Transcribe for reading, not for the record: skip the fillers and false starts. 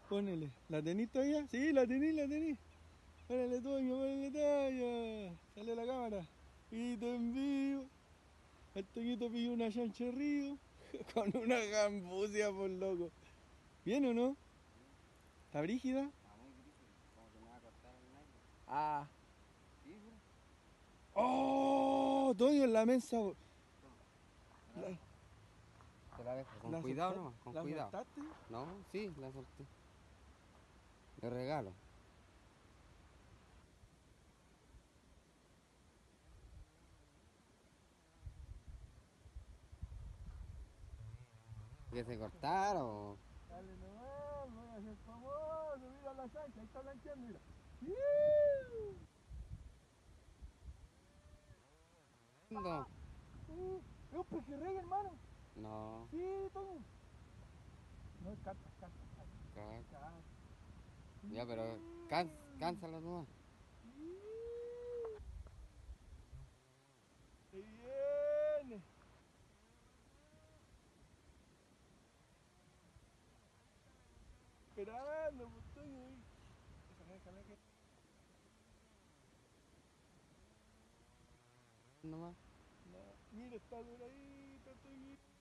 Ponele. ¿La tenís todavía? Sí, la tenís, la tenís. Ponele Toño, ponele Toño. Sale a la cámara. Y te envío. El Toñito pidió una chancha de río con una gambusia por loco. ¿Bien o no? ¿Está brígida? Está muy difícil, como que me va a cortar el aire. Ah. Sí, mira. ¡Oh! Toño en la mesa. Toma, te la La, dejo. Te la dejo, con la cuidado soltaste. nomás, con ¿La cuidado. soltaste? No, sí, la solté. De regalo. ¿Que se cortaron? Dale nomás, me voy a hacer famoso. Mira la chancha, ahí está blanqueando, mira. ¡Iu! No. Es un pejerrey, hermano. No. Sí, Toño. No, es carta, carta, ca- carta. Ya, pero cánsalo nomás. ¡Se viene! Esperando, pues Toño. Déjame, déjame que. Nomás. No, mira, está doradito, Toño.